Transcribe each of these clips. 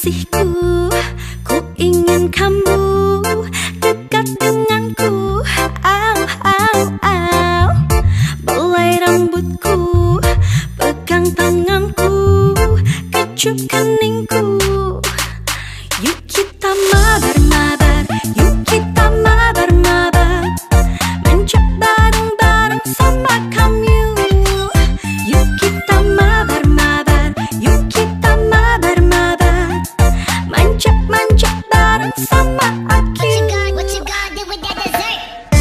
kekasihku, ku ingin kamu dekat denganku. Au, au, au. Belai rambutku, pegang tanganku, kecup keningku. Yuk kita mabar-mabar, yuk kita mabar-mabar, manja bareng-bareng sama kamu. Yuk kita mabar-mabar, yuk kita mabar-mabar, manja-manja bareng sama aku. What you gonna do with that dessert?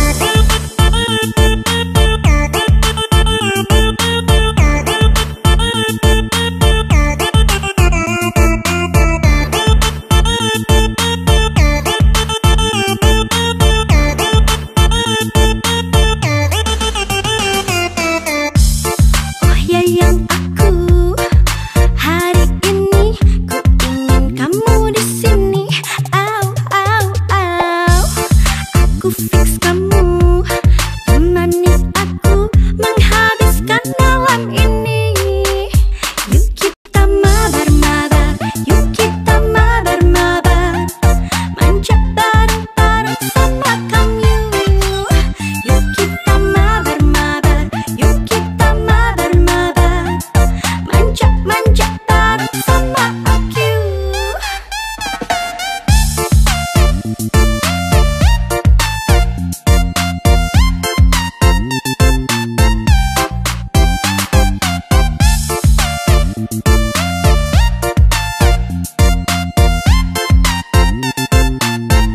Oh sayang aku, hari ini ku ingin kamu di sini. Au, au, au. Aku fix kamu, temani aku menghabiskan malam ini. Yuk kita mabar-mabar, yuk kita mabar-mabar, manja bareng-bareng sama kamu. Yuk kita mabar-mabar, yuk kita mabar-mabar, manja-manja bareng sama aku.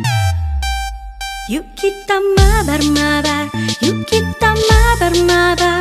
Yuk kita mabar-mabar, yuk kita mabar-mabar,